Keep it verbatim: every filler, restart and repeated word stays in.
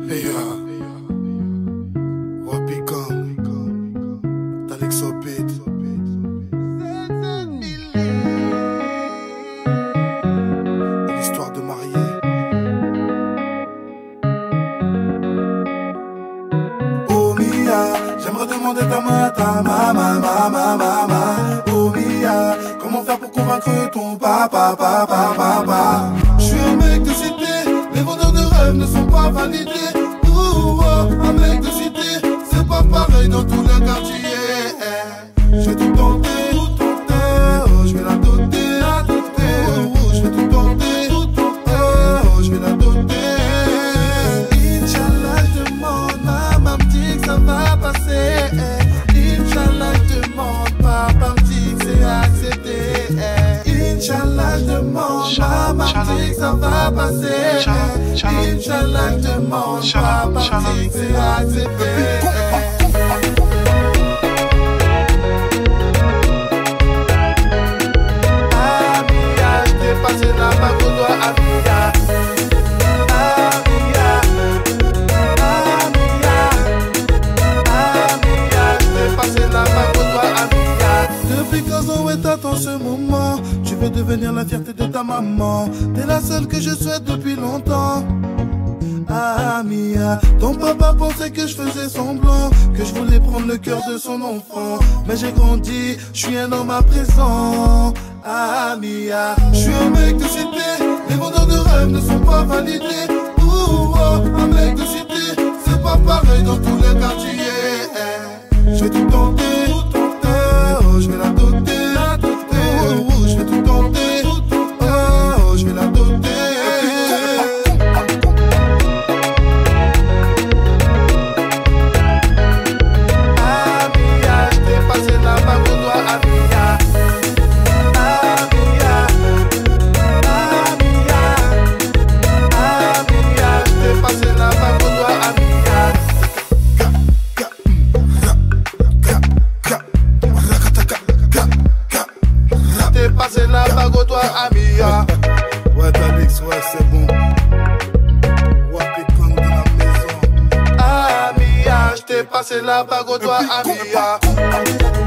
Hey ya, Wapicom, Talexopit, l'histoire de marier. Oh Mia, j'aimerais demander ta main, ta main, ma, ma, ma, ma, ma. Oh Mia, comment faire pour convaincre ton papa, papa, papa. Je suis un mec de cité, les vendeurs de rêves ne sont pas validés. Ouh, oh, un mec de cité, c'est pas pareil dans tout le quartier. Je vais tout tenter, tout tenter, oh, je vais la doter, la doter. Oh, oh, je vais tout tenter, tout tenter, oh, je vais la doter. Inch'Allah, je demande, maman me dit que ça va passer. Inch'Allah, je demande, papa me dit que c'est accepté. Inch'Allah, je demande, maman me dit que ça va passer. Inch'Allah, je demande, papa me dit que c'est accepté. Passer la bague au doigt, Amia. Amia, Amia, Amia. Je vais passer la bague au doigt, Amia. Depuis quinze ans, ouais, t'attends ce moment. Tu veux devenir la fierté de ta maman. T'es la seule que je souhaite depuis longtemps. Amia, ton papa pensait que je faisais semblant, que je voulais prendre le cœur de son enfant. Mais j'ai grandi, je suis un homme à présent. Amia, je suis un mec de cité, les vendeurs de rêves ne sont pas validés. Ouh, oh, un mec de cité, c'est pas pareil dans tous les quartiers. Je vais tout tenter, tout tenter, oh, je vais la doter, la doter. Oh, oh, je vais tout tenter, tout tenter, oh, je vais la doter. Passer la bague au doigt, Amia. Ouais, Talix, ouais, c'est bon. Wapicom de la maison. Amia, je t'ai passé la bague au doigt, Amia.